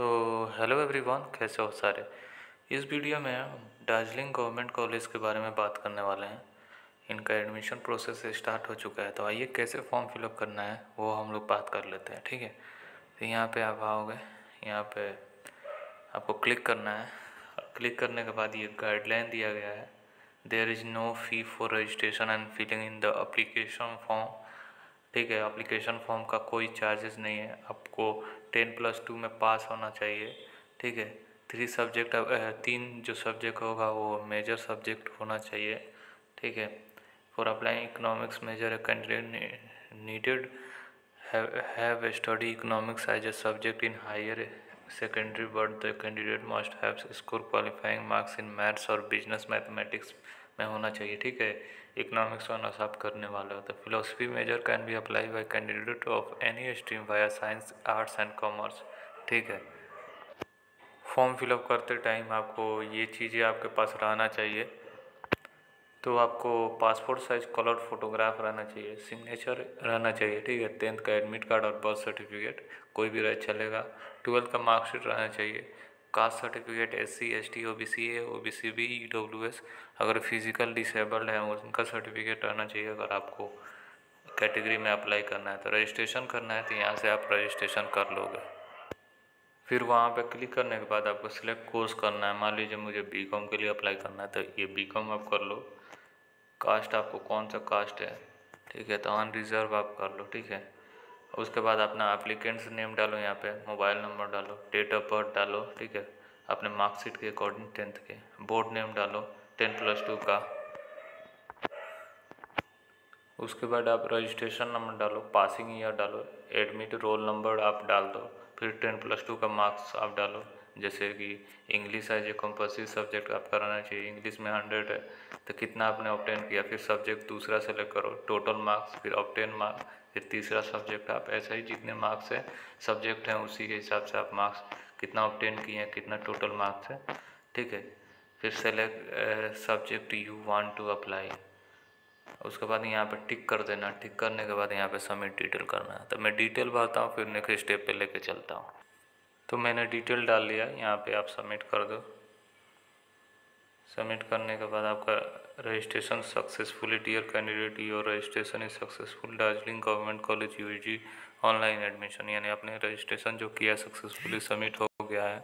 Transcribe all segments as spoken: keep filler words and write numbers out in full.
तो hello everyone, कैसे हो सारे। इस वीडियो में हम दार्जिलिंग गवर्नमेंट कॉलेज के बारे में बात करने वाले हैं। इनका एडमिशन प्रोसेस स्टार्ट हो चुका है, तो आइए कैसे फॉर्म फिलअप करना है वो हम लोग बात कर लेते हैं। ठीक है, तो यहाँ पे आप आओगे, यहाँ पे आपको क्लिक करना है। क्लिक करने के बाद ये गाइडलाइन दिया गया है, there is no fee for registration and filling in the application form. ठीक है, एप्लीकेशन फॉर्म का कोई चार्जेस नहीं है। आपको टेन प्लस टू में पास होना चाहिए। ठीक है, थ्री सब्जेक्ट, तीन जो सब्जेक्ट होगा वो मेजर सब्जेक्ट होना चाहिए। ठीक है, for applying economics major candidate needed have study economics as a subject in higher secondary, but the candidate must have score qualifying marks in maths और बिजनेस मैथमेटिक्स में होना चाहिए। ठीक है, इकोनॉमिक्स ऑनर्स आप करने वाले हो तो philosophy major can be apply by candidate of any stream via science, arts and commerce. ठीक है, फॉर्म फिलअप करते टाइम आपको ये चीज़ें आपके पास रहना चाहिए। तो आपको पासपोर्ट साइज कलर फोटोग्राफ रहना चाहिए, सिग्नेचर रहना चाहिए। ठीक है, टेंथ का एडमिट कार्ड और बर्थ सर्टिफिकेट कोई भी रह चलेगा। ट्वेल्थ का मार्कशीट रहना चाहिए। Caste certificate S C S T O B C A O B C B E W S, अगर फिजिकल डिसेबल्ड है उनका सर्टिफिकेट रहना चाहिए। अगर आपको कैटेगरी में अप्लाई करना है तो रजिस्ट्रेशन करना है, तो यहाँ से आप रजिस्ट्रेशन कर लोगे। फिर वहाँ पे क्लिक करने के बाद आपको सिलेक्ट कोर्स करना है। मान लीजिए मुझे बी कॉम के लिए अप्लाई करना है, तो ये बी कॉम आप कर लो। कास्ट आपको कौन सा कास्ट है, ठीक है, तो अन रिजर्व आप कर लो। ठीक है, उसके बाद अपना एप्लीकेंट्स नेम डालो, यहाँ पे मोबाइल नंबर डालो, डेट ऑफ बर्थ डालो। ठीक है, अपने मार्कशीट के अकॉर्डिंग टेंथ के बोर्ड नेम डालो, टेन प्लस टू का। उसके बाद आप रजिस्ट्रेशन नंबर डालो, पासिंग ईयर डालो, एडमिट रोल नंबर आप डाल दो। फिर टेन प्लस टू का मार्क्स आप डालो, जैसे कि English as a compulsory subject आपका रहना चाहिए। इंग्लिश में हंड्रेड है तो कितना आपने ऑब्टेन किया, फिर सब्जेक्ट दूसरा सेलेक्ट करो, टोटल मार्क्स, फिर ऑब्टेन मार्क्स, फिर तीसरा सब्जेक्ट। आप ऐसा ही जितने मार्क्स है सब्जेक्ट हैं उसी के हिसाब से आप मार्क्स कितना ऑब्टेन किए हैं, कितना टोटल मार्क्स है। ठीक है, फिर select subject you want to apply. उसके बाद यहाँ पे टिक कर देना। टिक करने के बाद यहाँ पे सबमिट डिटेल करना है। तो मैं डिटेल भरता हूँ, फिर नेक्स्ट स्टेप पे लेके चलता हूँ। तो मैंने डिटेल डाल लिया, यहाँ पे आप सबमिट कर दो। सबमिट करने के बाद आपका registration successfully, dear candidate your registration is successful Darjeeling government college U G online admission, यानी आपने रजिस्ट्रेशन जो किया सक्सेसफुली सबमिट हो गया है।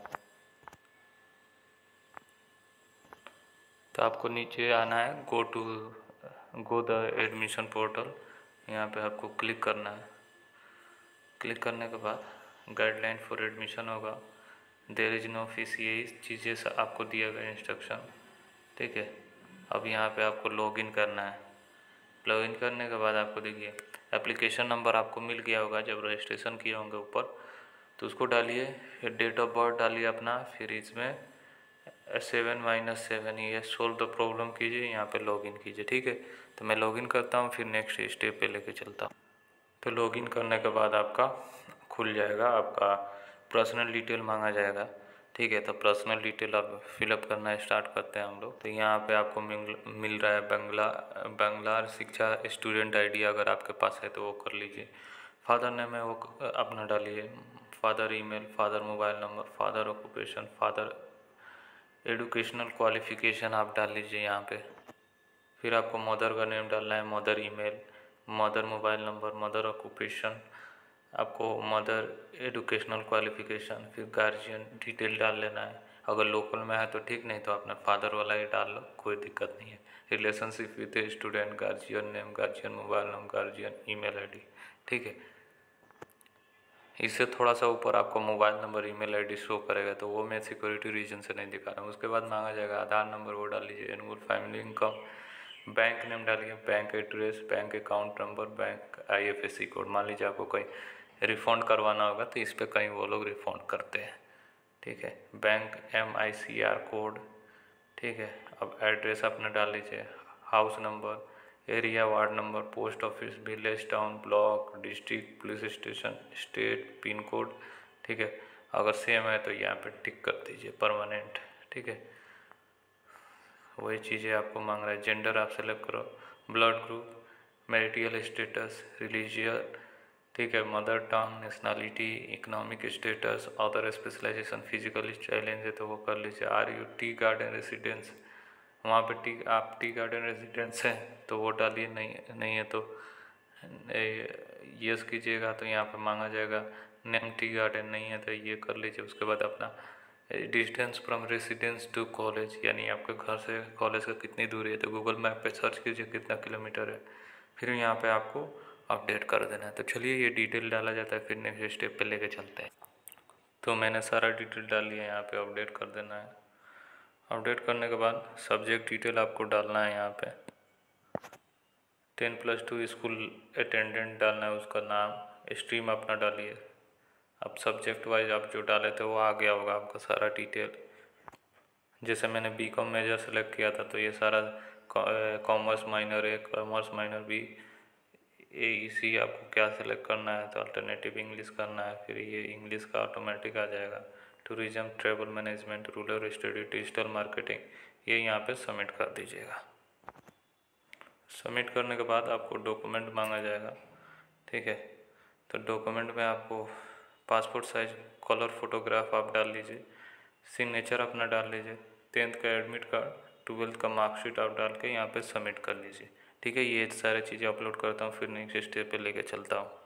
तो आपको नीचे आना है, go to go the admission portal, यहाँ पे आपको क्लिक करना है। क्लिक करने के बाद गाइडलाइन फॉर एडमिशन होगा, देयर इज़ नो फीस, ये चीज़ें से आपको दिया गया इंस्ट्रक्शन। ठीक है, अब यहाँ पे आपको लॉगिन करना है। लॉगिन करने के बाद आपको देखिए एप्लीकेशन नंबर आपको मिल गया होगा जब रजिस्ट्रेशन किए होंगे ऊपर, तो उसको डालिए। फिर डेट ऑफ बर्थ डालिए अपना, फिर इसमें सेवन माइनस सेवन ये सोल्व द प्रॉब्लम कीजिए, यहाँ पे लॉगिन कीजिए। ठीक है, तो मैं लॉगिन करता हूँ, फिर नेक्स्ट स्टेप पे लेके चलता हूँ। तो लॉगिन करने के बाद आपका खुल जाएगा, आपका पर्सनल डिटेल मांगा जाएगा। ठीक है, तो पर्सनल डिटेल आप फिलअप करना स्टार्ट करते हैं हम लोग। तो यहाँ पे आपको मिल मिल रहा है बंगला बंगला शिक्षा स्टूडेंट आईडी, अगर आपके पास है तो वो कर लीजिए। फादर नेम है वो अपना डालिए, father email, father mobile number, father occupation, father educational qualification आप डाल लीजिए यहाँ पे। फिर आपको मदर का नेम डालना है, mother email, mother mobile number, mother occupation, आपको मदर एडुकेशनल क्वालिफिकेशन, फिर गार्जियन डिटेल डाल लेना है। अगर लोकल में है तो ठीक, नहीं तो अपना फादर वाला ही डाल लो, कोई दिक्कत नहीं है। Relationship with student, guardian name, guardian mobile number, guardian email ID. ठीक है, इससे थोड़ा सा ऊपर आपको mobile number, email ID show करेगा, तो वो मैं सिक्योरिटी रीजन से नहीं दिखा रहा हूँ। उसके बाद मांगा जाएगा आधार नंबर, वो डाल लीजिए, annual family income, bank name डालिए, bank address, bank account number, bank IFSC code. मान लीजिए आपको कहीं रिफ़ंड करवाना होगा तो इस पर कहीं वो लोग रिफ़ंड करते हैं। ठीक है, bank M I C R code. ठीक है, अब एड्रेस अपना डाल लीजिए, house number, area, ward number, post office, village, town, block, district, police station, state, pin code. ठीक है, अगर सेम है तो यहाँ पे टिक कर दीजिए परमानेंट। ठीक है, वही चीज़ें आपको मांग रहा है। जेंडर आप सेलेक्ट करो, blood group, marital status, religion, ठीक है। Mother tongue, nationality, economic status, other specialization, physically challenge है तो वो कर लीजिए। Are you tea garden residence, वहाँ पे टी आप टी गार्डन रेजिडेंस हैं तो वो डालिए, नहीं नहीं है तो यस कीजिएगा। तो यहाँ पे मांगा जाएगा नेम टी गार्डन, नहीं है तो ये कर लीजिए। उसके बाद अपना distance from residence to college, यानी आपके घर से कॉलेज का कितनी दूरी है तो गूगल मैप पे सर्च कीजिए कितना किलोमीटर है, फिर यहाँ पे आपको अपडेट कर देना है। तो चलिए ये डिटेल डाला जाता है, फिर नेक्स्ट स्टेप पे लेके चलते हैं। तो मैंने सारा डिटेल डाल लिया, यहाँ पे अपडेट कर देना है। अपडेट करने के बाद सब्जेक्ट डिटेल आपको डालना है। यहाँ पे ten plus two school attendant डालना है, उसका नाम, स्ट्रीम अपना डालिए। अब सब्जेक्ट वाइज आप जो डाले थे वो आ गया होगा आपका सारा डिटेल। जैसे मैंने बी कॉम मेजर सेलेक्ट किया था तो ये सारा कॉमर्स माइनर है, कॉमर्स माइनर भी, ए ई सी आपको क्या सेलेक्ट करना है तो अल्टरनेटिव इंग्लिश करना है, फिर ये इंग्लिश का ऑटोमेटिक आ जाएगा। Tourism, travel management, rural study, digital marketing, ये यहाँ पे सबमिट कर दीजिएगा। सबमिट करने के बाद आपको डॉक्यूमेंट मांगा जाएगा, ठीक है। तो डॉक्यूमेंट में आपको पासपोर्ट साइज कलर फोटोग्राफ आप डाल लीजिए, सिग्नेचर अपना डाल लीजिए, टेंथ का एडमिट कार्ड, ट्वेल्थ का मार्कशीट आप डाल के यहाँ पे सबमिट कर लीजिए, ठीक है। ये सारी चीज़ें अपलोड करता हूँ, फिर नेक्स्ट स्टेप पे लेके चलता हूँ।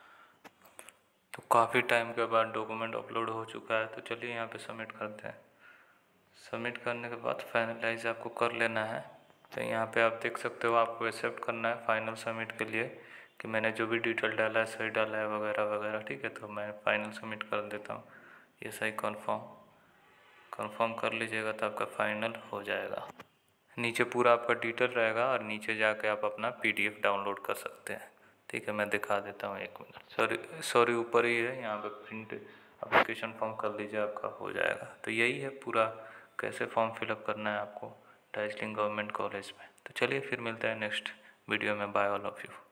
तो काफ़ी टाइम के बाद डॉक्यूमेंट अपलोड हो चुका है, तो चलिए यहाँ पे सबमिट करते हैं। सबमिट करने के बाद फाइनलाइज आपको कर लेना है। तो यहाँ पे आप देख सकते हो, आपको एक्सेप्ट करना है फाइनल सबमिट के लिए कि मैंने जो भी डिटेल डाला है सही डाला है वगैरह वगैरह, ठीक है। तो मैं फाइनल सबमिट कर देता हूँ, ये सही कंफर्म कंफर्म कर लीजिएगा तो आपका फाइनल हो जाएगा। नीचे पूरा आपका डिटेल रहेगा और नीचे जाके आप अपना पीडीएफ डाउनलोड कर सकते हैं, ठीक है। मैं दिखा देता हूँ, एक मिनट। सॉरी सॉरी ऊपर ही है, यहाँ पे प्रिंट एप्लीकेशन फॉर्म कर लीजिए, आपका हो जाएगा। तो यही है पूरा, कैसे फॉर्म फिलअप करना है आपको दार्जिलिंग गवर्नमेंट कॉलेज में। तो चलिए फिर मिलते हैं नेक्स्ट वीडियो में। Bye all of you.